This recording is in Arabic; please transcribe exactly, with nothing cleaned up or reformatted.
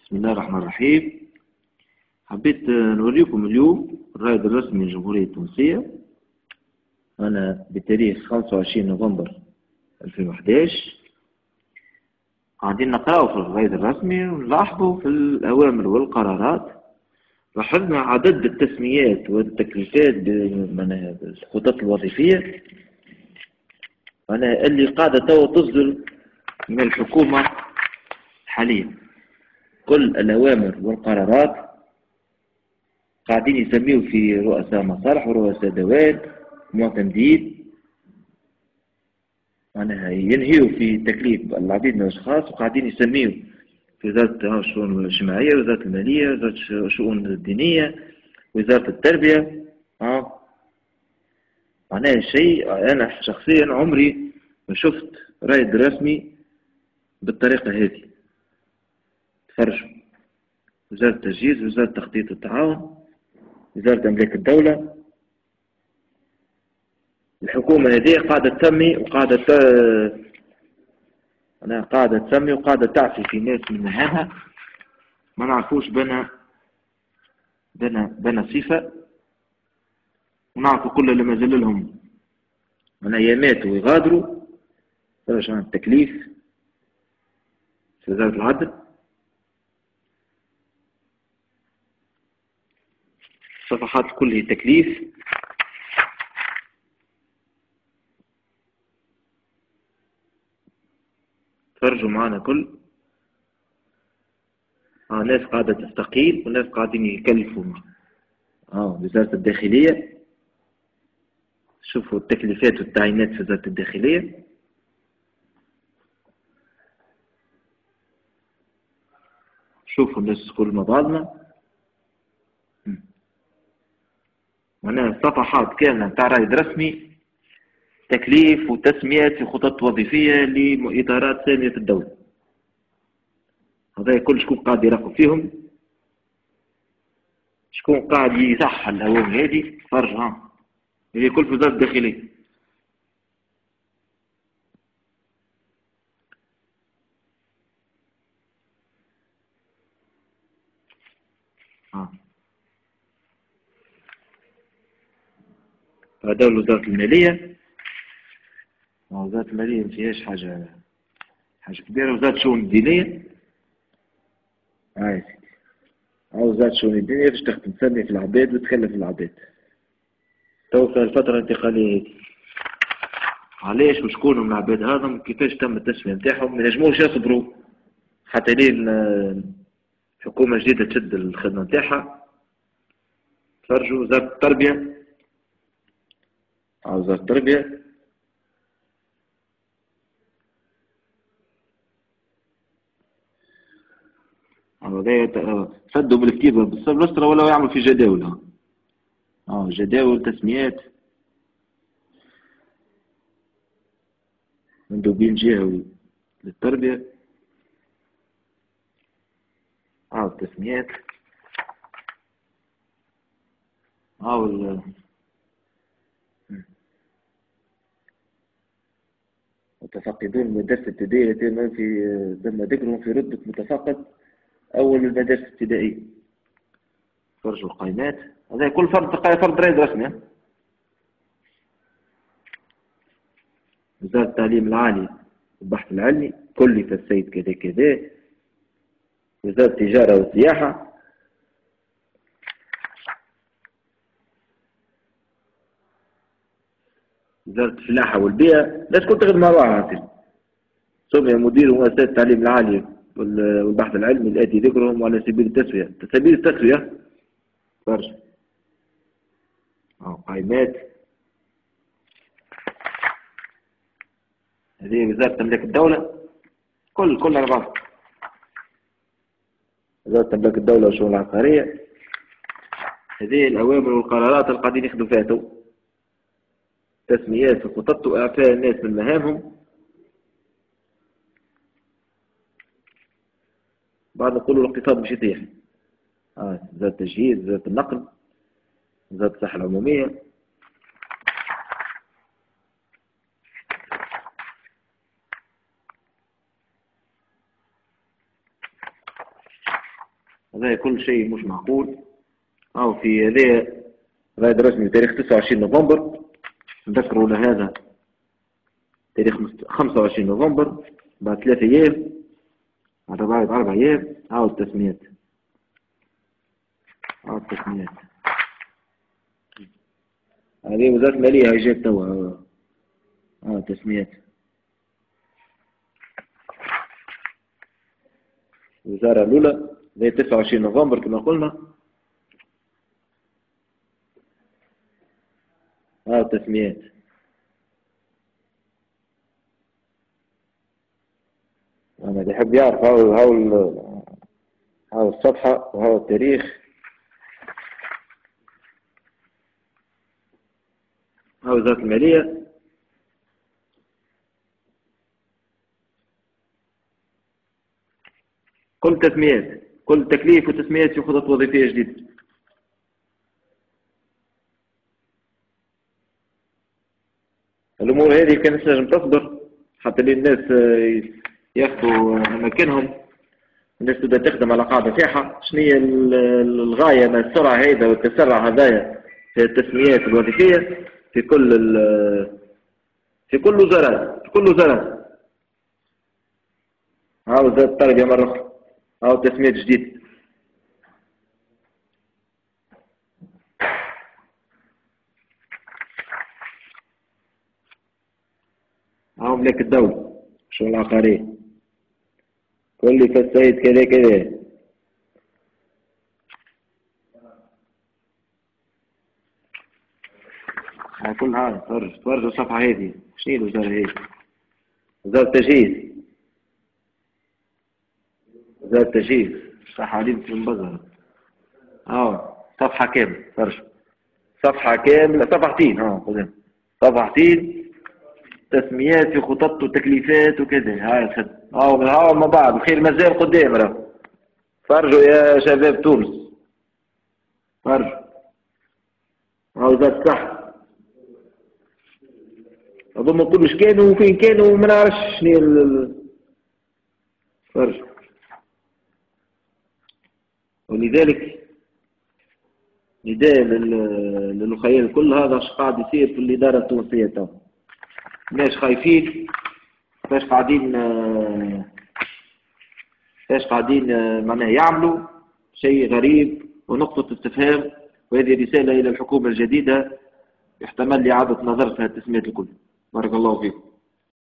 بسم الله الرحمن الرحيم. حبيت نوريكم اليوم الرائد الرسمي للجمهورية التونسية. أنا بتاريخ خمسة وعشرين نوفمبر ألفين وأحد عشر قاعدين نقرأوا في الرائد الرسمي ونلاحظوا في الأوامر والقرارات لاحظنا عدد التسميات والتكليفات بالخطط الوظيفية أنا اللي قاعدة تو تصدر من الحكومة حاليا. كل الأوامر والقرارات قاعدين يسميوا في رؤساء مصالح ورؤساء دوائر معتمدين، معناها ينهيوا في تكليف العديد من الأشخاص وقاعدين يسميوا في وزارة الشؤون الاجتماعية، وزارة المالية، وزارة الشؤون الدينية، وزارة التربية. اه معناها شيء أنا شخصيا عمري ما شفت رائد رسمي بالطريقة هذه. تفرجوا: وزارة التجهيز، وزارة التخطيط والتعاون، وزارة أملاك الدولة. الحكومة هذه قاعدة تسمي وقاعدة ت... أنا قاعدة تسمي وقاعدة تعفي في ناس من مهامها ما نعرفوش بنا بنا بنا صفة، ونعرفوا كل اللي ما زال لهم من أيامات ويغادروا. فرش عن التكليف في وزارة العدل، صفحات كله تكليف. تفرجوا معنا كل آه ناس قاعدة تستقيل وناس قاعدين يكلفوا. آه وزارة الداخلية، شوفوا التكليفات والتعيينات في وزارة الداخلية. شوفوا الناس كل مع بعضنا، معناها صفحات كاملة تاع رائد رسمي تكليف وتسميات في خطط وظيفية لإطارات سامية في الدولة. هذا كل شكون قاعد يراقب فيهم، شكون قاعد يصح الهوام هذه. فرج ها هي كل في وزارة الداخلية. ها هذا وزارة المالية. وزارة المالية ما فيهاش حاجة حاجة كبيرة. وزارة الشؤون الدينية، هاي سيدي وزارة الشؤون الدينية باش تخدم تسمي في العباد وتكلف العباد. تو في الفترة الانتقالية علاش وشكون من العباد هذم كيفاش تم التسمية نتاعهم؟ ما ينجموش يصبروا حتى لين حكومة جديدة تشد الخدمة نتاعها. تفرجوا وزارة التربية، وزارة التربية سدوا بالكتيبة بالسبلسترة ولا يعملوا في جداول. اه جداول تسميات مندوبين جهوي للتربية. اه التسميات اه وال متفقدون المدارس الابتدائية يتم في تم ذكرهم في رتبة متفقد أول المدارس الابتدائية. فرجوا القائمات، هذا كل فرد فرد رائد رسمي. وزارة التعليم العالي والبحث العلمي كلف السيد كذا كذا. وزارة التجارة والسياحة، وزارة الفلاحة والبيئة. لا تكون تخدم مع بعض. سمي مدير مؤسسة التعليم العالي والبحث العلمي الآتي ذكرهم على سبيل التسوية. سبيل التسوية فرش أو قائمات. هذه وزارة أملاك الدولة كل كل على بعض. وزارة أملاك الدولة والشؤون العقارية. هذه الأوامر والقرارات اللي قاعدين يخدموا فيها تو. تسميات في خطط وإعفاء الناس من مهامهم. بعد نقولوا الاقتصاد مش يطيح. آه وزارة التجهيز، وزارة النقل، وزارة الصحة العمومية. هذا كل شيء مش معقول. أو في هذا رائد رسمي تاريخ تسعة وعشرين نوفمبر، نذكروا لهذا تاريخ خمسة وعشرين نوفمبر بعد ثلاثة أيام، بعد أربع أيام. أو التسميات، أو التسميات هذه وزارة المالية هاي جات توا. أو التسميات الوزارة الأولى هي تسعة وعشرين نوفمبر كما قلنا. أو التسميات أنا اللي يحب يعرف هاو هاو هاو الصفحة وهاو التاريخ. هاو وزارة المالية كل تسميات، كل تكليف وتسميات في خطط وظيفية جديدة. الأمور هذه كانت لازم تصبر حتى للناس ياخذوا أماكنهم، الناس تبدأ تخدم على قاعدة صحيحة. شنو هي الغاية من السرعة هذا والتسرع هذايا في التسميات الوظيفية في كل في كل وزارات في كل وزارات. ها وزارة التربية مرة أخرى، أو تسميات جديدة. أو ملاك الدولة، شؤون العقارية، كل فالسيد كذا كذا. كل هذا تفرج تفرجوا الصفحة هذه. شنو الوزارة هذه؟ وزارة التجهيز، وزارة التجهيز صح عليم في المبزرة. اه صفحة كاملة تفرج، صفحة كاملة، صفحتين. اه قدام صفحتين تسميات في خطط وتكليفات وكذا. هاي الخدمة. اه هاو مع بعض الخير مازال قدام. راه فرجوا يا شباب تونس، فرجوا. ها وزارة الصحة أظن كلش كانوا وفين كانوا ما نعرفش شنو ال فرج. ولذلك نداء للأخوان الكل هذا اش قاعد يصير في الإدارة التونسية تو. الناس خايفين فاش قاعدين فاش قاعدين معناها يعملوا شيء غريب ونقطة استفهام. وهذه رسالة إلى الحكومة الجديدة يحتمل لإعادة نظر في التسميات الكل. بارك الله فيكم.